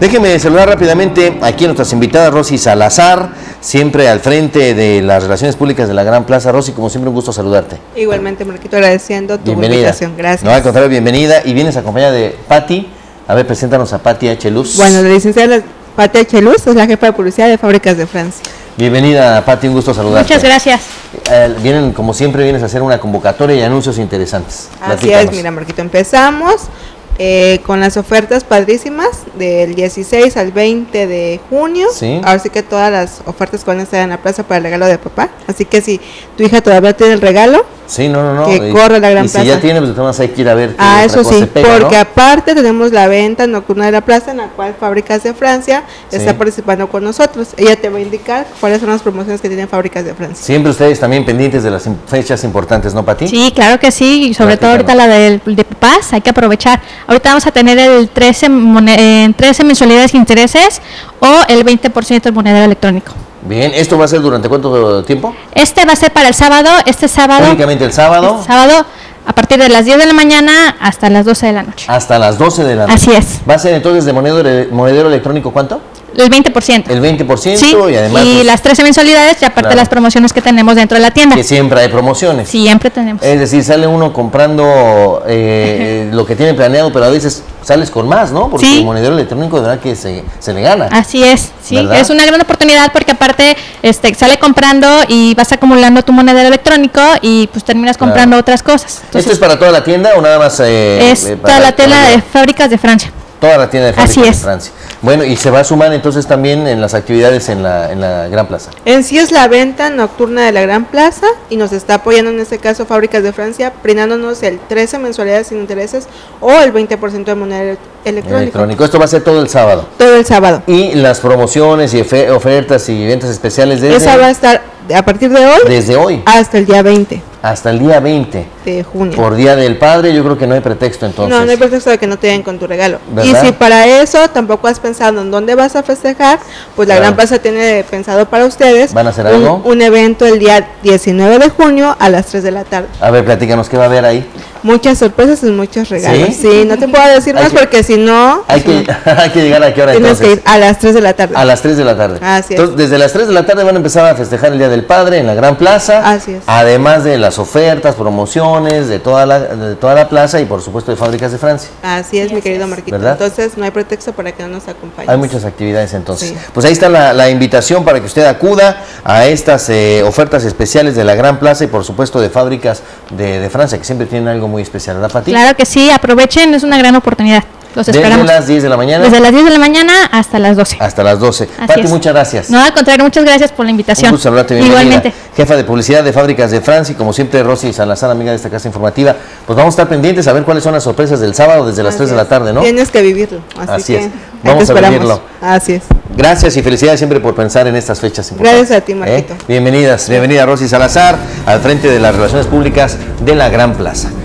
Déjeme saludar rápidamente aquí a nuestras invitadas, Rosy Salazar, siempre al frente de las relaciones públicas de la Gran Plaza. Rosy, como siempre, un gusto saludarte. Igualmente, Marquito, agradeciendo tu invitación. Gracias. No, al contrario, bienvenida. Y vienes acompañada de Patti. A ver, preséntanos a Patti H. Luz. Bueno, la licenciada Patti H. Luz es la jefa de publicidad de Fábricas de Francia. Bienvenida, Patti, un gusto saludarte. Muchas gracias. Vienen, como siempre, vienes a hacer una convocatoria y anuncios interesantes. Así es, mira, Marquito, empezamos con las ofertas padrísimas del 16 al 20 de junio. Sí. Ahora sí que todas las ofertas van a estar en la plaza para el regalo de papá. Así que si tu hija todavía tiene el regalo, sí, no. que corre la Gran Plaza. Y si ya tiene, pues entonces hay que ir a ver. Eso sí, pega, porque ¿no? aparte tenemos la venta nocturna de la plaza, en la cual Fábricas de Francia está participando con nosotros. Ella te va a indicar cuáles son las promociones que tienen Fábricas de Francia. Siempre ustedes también pendientes de las fechas importantes, ¿no, Pati? Sí, claro que sí, y sobre todo ahorita la de papás, hay que aprovechar. Ahorita vamos a tener el 13 mensualidades sin intereses o el 20% del monedero electrónico. Bien, ¿esto va a ser durante cuánto tiempo? Este va a ser para el sábado, Únicamente el sábado. A partir de las 10 de la mañana hasta las 12 de la noche. Hasta las 12 de la noche. Así es. ¿Va a ser entonces de monedero electrónico cuánto? El 20%. El 20%, sí, y además... y pues, las 13 mensualidades y aparte las promociones que tenemos dentro de la tienda. Que siempre hay promociones. Siempre tenemos. Es decir, sale uno comprando lo que tiene planeado, pero a veces sales con más, ¿no? Porque el monedero electrónico de verdad que se le gana. Así es, sí. ¿Verdad? Es una gran oportunidad porque aparte sale comprando y vas acumulando tu monedero electrónico y pues terminas comprando otras cosas. Entonces, ¿esto es para toda la tienda o nada más? Es toda la tienda de Fábricas de Francia. Toda la tienda de Fábricas Así es. de Francia. Bueno, y se va a sumar entonces también en las actividades en la Gran Plaza. En sí es la venta nocturna de la Gran Plaza y nos está apoyando en este caso Fábricas de Francia, brindándonos el 13 mensualidades sin intereses o el 20% de moneda electrónico. Esto va a ser todo el sábado. Todo el sábado. Y las promociones y ofertas y ventas especiales desde... Esa va a estar a partir de hoy. Desde hoy. Hasta el día 20. Hasta el día 20 de junio. Por Día del Padre, yo creo que no hay pretexto entonces. No hay pretexto de que no te den con tu regalo. ¿Verdad? Y si para eso tampoco has pensado en dónde vas a festejar, pues la Gran Plaza tiene pensado para ustedes. ¿Van a hacer algo? Un evento el día 19 de junio a las 3 de la tarde. A ver, platícanos, ¿qué va a haber ahí? Muchas sorpresas y muchos regalos. Sí, no te puedo decir más porque si no... Hay que llegar a qué hora tienes entonces. que ir a las 3 de la tarde. A las 3 de la tarde. Así es. Entonces, desde las 3 de la tarde van a empezar a festejar el Día del Padre en la Gran Plaza. Así es. Además de las ofertas, promociones de toda la plaza y por supuesto de Fábricas de Francia. Así es, mi querido Marquito. ¿Verdad? Entonces no hay pretexto para que no nos acompañes. Hay muchas actividades entonces. Sí. Pues ahí está la invitación para que usted acuda a estas ofertas especiales de la Gran Plaza y por supuesto de Fábricas de Francia, que siempre tienen algo muy especial, ¿verdad, Pati? Claro que sí, aprovechen, es una gran oportunidad. Los esperamos. Desde las 10 de la mañana. Desde las 10 de la mañana hasta las 12. Hasta las 12. Pati, muchas gracias. No, al contrario, muchas gracias por la invitación. Un gusto saludarte, bienvenida. Igualmente. Jefa de publicidad de Fábricas de Francia y como siempre Rosy Salazar, amiga de esta casa informativa. Pues vamos a estar pendientes a ver cuáles son las sorpresas del sábado desde las 3 de la tarde, ¿no? Tienes que vivirlo. Así que es. Vamos a vivirlo. Así es. Gracias y felicidades siempre por pensar en estas fechas importantes. Gracias a ti, Marquito. Bienvenida Rosy Salazar al frente de las relaciones públicas de la Gran Plaza.